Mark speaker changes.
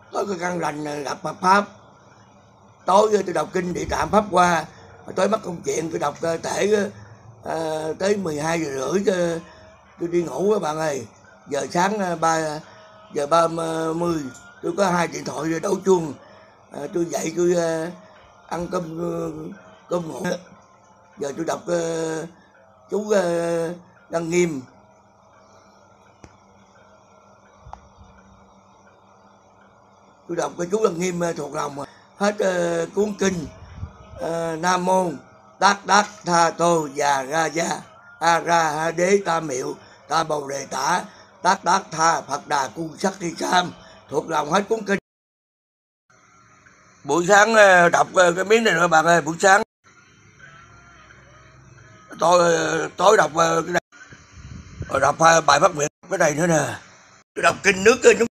Speaker 1: có cái căn lành gặp Phật pháp. Tối tôi đọc kinh Địa Tạng Pháp Hoa, tối mất công chuyện tôi đọc thể tới 12 giờ rưỡi tôi đi ngủ các bạn ơi. Giờ sáng 3 giờ 30 tôi có 2 điện thoại rồi đấu chuông. Tôi dậy tôi ăn cơm ngủ. Giờ tôi đọc chú Đăng Nghiêm. Tôi đọc cái chú Đăng Nghiêm thuộc lòng hết cuốn kinh Nam Mô Tát Đát Tha Tô Già Ra Gia A Ra Ha Đế Ta Miệu Ta Bồ Đề Tả Tát Đát Tha Phật Đà Cu Sắc Thi Sam, thuộc lòng hết cuốn kinh. Buổi sáng đọc cái miếng này nữa bạn ơi. Buổi sáng tối đọc cái này, rồi đọc bài phát nguyện cái này nữa nè. Tôi đọc kinh nước